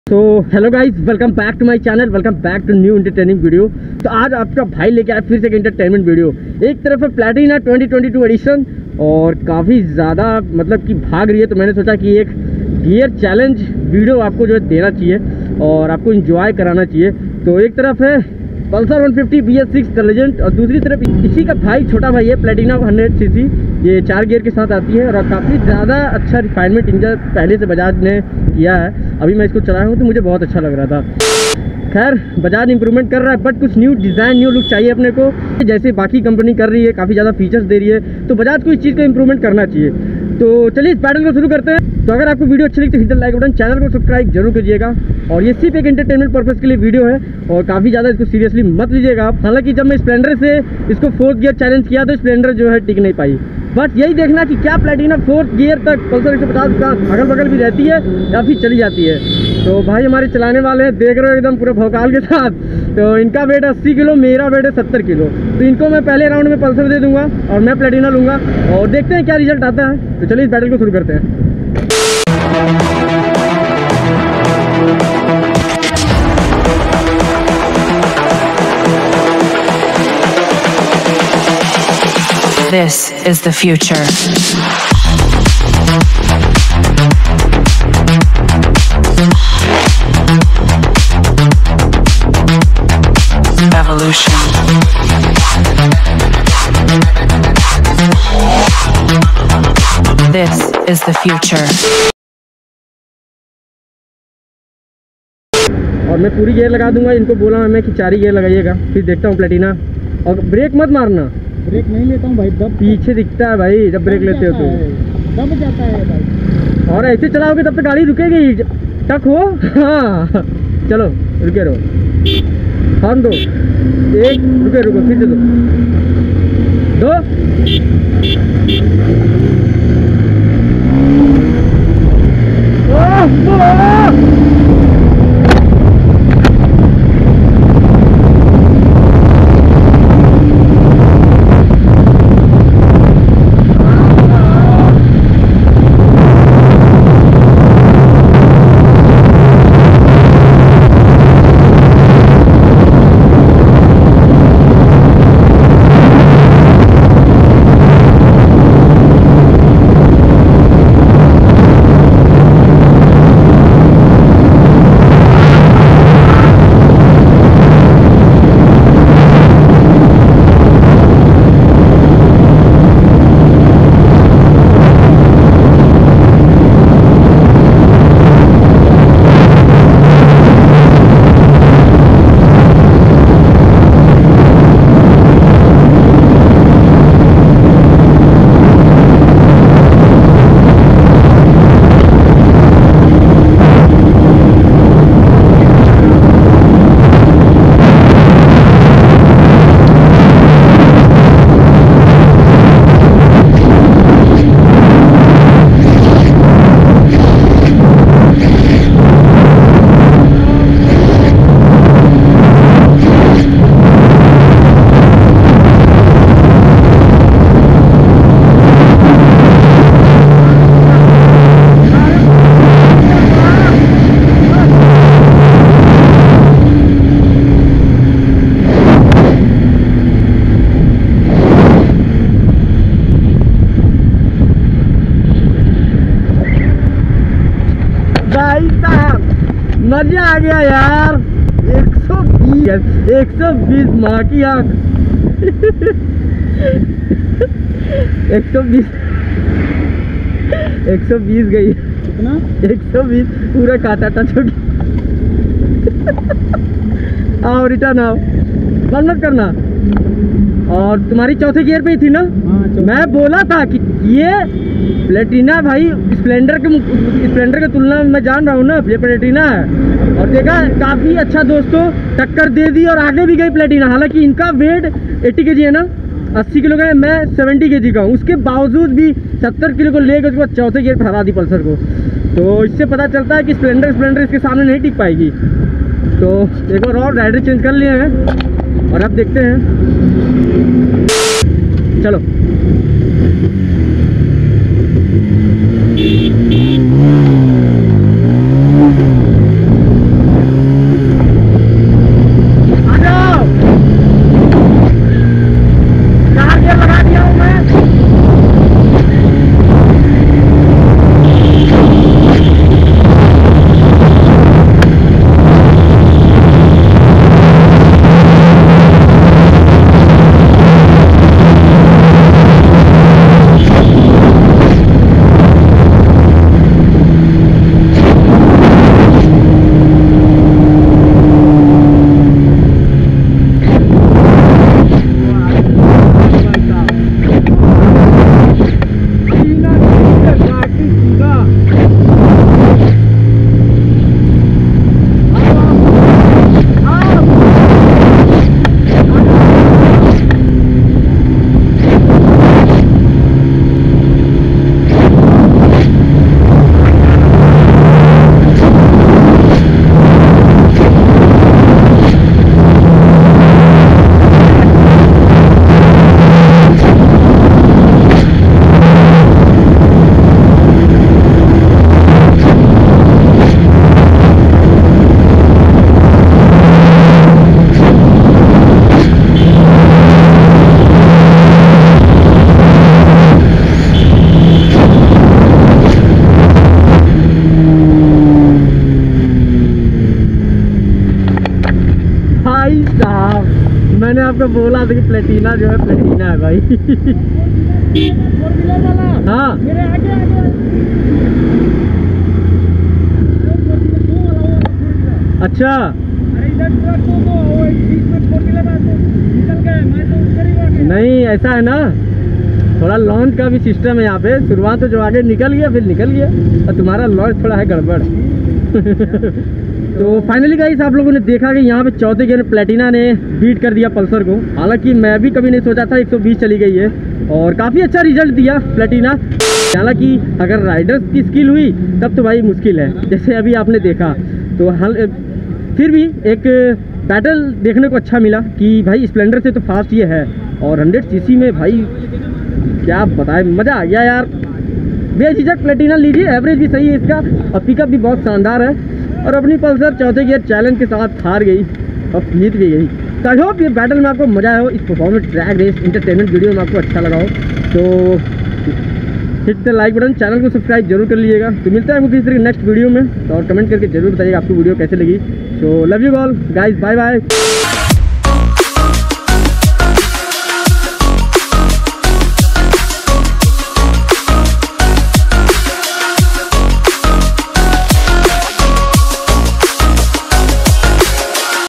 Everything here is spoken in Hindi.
तो hello guys, welcome back to my channel, welcome back to new entertaining video. तो आज आपका भाई लेके आया फिर से एक एंटरटेनमेंट वीडियो। एक तरफ है प्लैटिना 2022 एडिशन और काफ़ी ज़्यादा मतलब कि भाग रही है, तो मैंने सोचा कि एक गियर चैलेंज वीडियो आपको जो है देना चाहिए और आपको इंजॉय कराना चाहिए। तो एक तरफ है पल्सर 150 BS6 द लेजेंड और दूसरी तरफ इसी का भाई छोटा भाई है प्लैटिना 100cc। ये 4 गियर के साथ आती है और काफ़ी ज़्यादा अच्छा रिफाइनमेंट इंजन पहले से बजाज ने किया है। अभी मैं इसको चलाया हूँ तो मुझे बहुत अच्छा लग रहा था। खैर बजाज इंप्रूवमेंट कर रहा है, बट कुछ न्यू डिज़ाइन न्यू लुक चाहिए अपने को, जैसे बाकी कंपनी कर रही है, काफ़ी ज़्यादा फीचर्स दे रही है, तो बजाज को इस चीज़ को इंप्रूवमेंट करना चाहिए। तो चलिए इस बैटल को शुरू करते हैं। तो अगर आपको वीडियो अच्छी लगी तो hit the like button, channel को सब्सक्राइब जरूर कीजिएगा। और ये सिर्फ एक एंटरटेनमेंट पर्पज़ के लिए वीडियो है और काफ़ी ज़्यादा इसको सीरियसली मत लीजिएगा आप। हालांकि जब मैं स्प्लेंडर से इसको 4th गियर चैलेंज किया तो स्प्लेंडर जो है टिक नहीं पाई, बट यही देखना कि क्या प्लैटिना 4th गियर तक पल्सर 150 का अगल बगल भी रहती है या फिर चली जाती है। तो भाई हमारे चलाने वाले हैं, देख रहे हो एकदम पूरे भौकाल के साथ। तो इनका वेट 80 किलो, मेरा वेट है 70 किलो। तो इनको मैं पहले राउंड में पल्सर दे दूंगा और मैं प्लैटिना लूँगा और देखते हैं क्या रिजल्ट आता है। तो चलिए इस बैटल को शुरू करते हैं। This is the future. Evolution. This is the future. और मैं पूरी गियर लगा दूंगा। इनको बोला मैं कि 4 ही गियर लगाइएगा, फिर देखता हूँ प्लैटिना। और ब्रेक मत मारना। ब्रेक नहीं लेता हूँ भाई, दब पीछे दिखता है भाई जब ब्रेक लेते हो तो, दब जाता है भाई। और ऐसे चलाओगे तब तो गाड़ी रुकेगी। टक हो। हाँ चलो रुके रहो, हॉर्न दो, एक रुके रुको, फिर से दो, मजा आ गया यार। 120 माँ की आँख। 120 गई। कितना? 120 पूरा काटा टच हो गया। आओ रिटर्न आओ, बंद मत करना। और तुम्हारी चौथे गियर पे ही थी ना? हाँ, मैं बोला था कि ये प्लैटिना भाई स्प्लेंडर के तुलना में मैं जान रहा हूँ ना, ये प्लैटिना है। और देखा काफ़ी अच्छा दोस्तों, टक्कर दे दी और आगे भी गई प्लैटिना। हालांकि इनका वेट 80 kg है ना, 80 किलो का है, मैं 70 kg का हूँ। उसके बावजूद भी 70 किलो को लेकर उसके बाद चौथे गियर पर हरा दी पल्सर को। तो इससे पता चलता है कि स्प्लेंडर इसके सामने नहीं टिक पाएगी। तो एक बार और राइडर चेंज कर लिए हैं और अब देखते हैं। चलो मैंने आपको बोला था कि प्लेटिना जो है प्लेटिना है भाई। 4 व्हीलर वाला हाँ मेरे आगे आगे अच्छा, अरे इधर ट्रक तो वो बीच में 4 व्हीलर आ तो निकल गए, मैं तो उधर ही रह गया। नहीं ऐसा है ना, थोड़ा लॉन्च का भी सिस्टम है यहाँ पे। शुरुआत तो जो आगे निकल गया फिर निकल गया, और तुम्हारा लॉन्च थोड़ा है गड़बड़। तो फाइनली गाइस आप लोगों ने देखा कि यहाँ पे चौथे गियर प्लेटिना ने बीट कर दिया पल्सर को। हालांकि मैं भी कभी नहीं सोचा था 120 चली गई है, और काफ़ी अच्छा रिजल्ट दिया प्लेटिना। हालांकि अगर राइडर्स की स्किल हुई तब तो भाई मुश्किल है, जैसे अभी आपने देखा। तो फिर भी एक बैटल देखने को अच्छा मिला कि भाई स्प्लेंडर से तो फास्ट ये है, और 100 सीसी में भाई क्या बताए, मज़ा आ गया यार। बेझिझक प्लेटिना लीजिए, एवरेज भी सही है इसका, और पिकअप भी बहुत शानदार है। और अपनी पल्सर चौथे गियर चैलेंज के साथ हार गई और जीत भी गई। तो आई होप ये बैटल में आपको मजा आया हो, इस performance track race entertainment video में आपको अच्छा लगा हो। तो hit the like button, channel को सब्सक्राइब जरूर कर लीजिएगा। तो मिलता है किसी तरह नेक्स्ट वीडियो में, तो और कमेंट करके जरूर बताइएगा आपको वीडियो कैसे लगी। So love you all guys, bye bye.